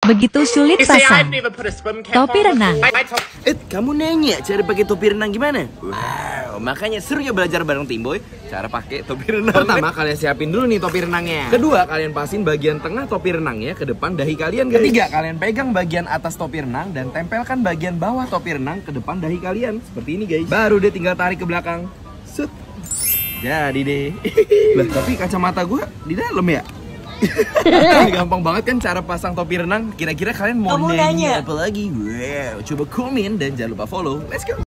begitu sulit pasang topi renang. Kamu nanya cara pakai topi renang gimana? Wow, makanya seru ya belajar bareng Timboy cara pakai topi renang. Pertama, kalian siapin dulu nih topi renangnya. Kedua, kalian pasin bagian tengah topi renangnya ke depan dahi kalian, guys. Ketiga, kalian pegang bagian atas topi renang dan tempelkan bagian bawah topi renang ke depan dahi kalian. Seperti ini, guys. Baru deh tinggal tarik ke belakang. Set. Jadi deh. Lah, tapi kacamata gue di dalam ya? Gampang banget kan cara pasang topi renang. Kira-kira kalian mau nanya apa lagi? Wow, coba komen dan jangan lupa follow. Let's go.